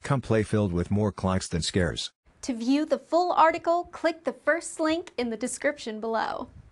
Come play filled with more clichs than scares. To view the full article, click the first link in the description below.